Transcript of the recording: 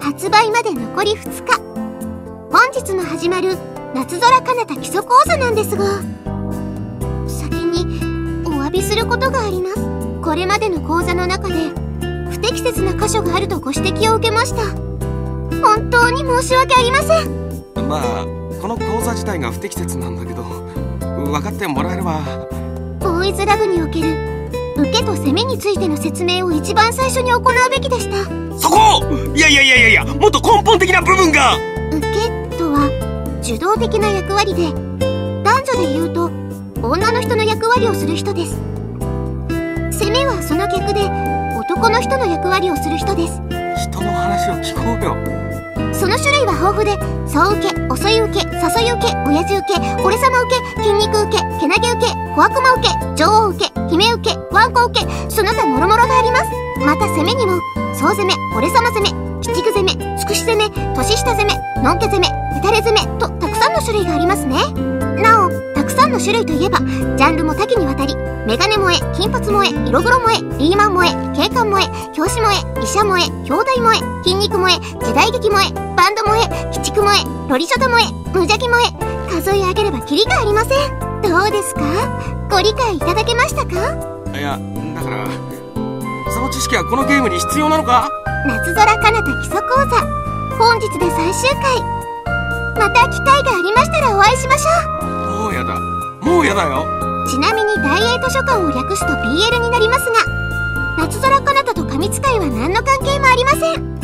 発売まで残り2日。本日も始まる夏空彼方基礎講座なんですが、先にお詫びすることがあります。これまでの講座の中で不適切な箇所があるとご指摘を受けました。本当に申し訳ありません。 まあこの講座自体が不適切なんだけど、分かってもらえれば。 ボーイズラブにおける受けと攻めについての説明を一番最初に行うべきでした。 そこ！いや、もっと根本的な部分が。 受けとは受動的な役割で、男女で言うと女の人の役割をする人です。攻めはその逆で男の人の役割をする人です。 人の話を聞こうよ。 その種類は豊富で、総受け、遅い受け、誘い受け、親父受け、俺様受け、筋肉受け、けなげ受け、小悪魔受け、女王受け、姫受け、ワンコ受け、その他諸々があります。また攻めにも総攻め、俺様攻め、鬼畜攻め、つくし攻め、年下攻め、のんけ攻め、ヘタレ攻めとたくさんの種類がありますね。なおたくさんの種類といえばジャンルも多岐にわたり、メガネ萌え、金髪萌え、色黒萌え、リーマン萌え、警官萌え、教師萌え、医者萌え、兄弟萌え、筋肉萌え、時代劇萌え、バンド萌え、鬼畜萌え、ロリショタ萌え、無邪気萌え、数え上げればキリがありません。どうですか？ご理解いただけましたか？ いや、だからその知識はこのゲームに必要なのか？ 夏空彼方基礎講座、本日で最終回。また機会がありましたらお会いしましょう。 もうやだよ。 ちなみに大英図書館を略すと BL になりますが、夏空彼方と神使いは何の関係もありません。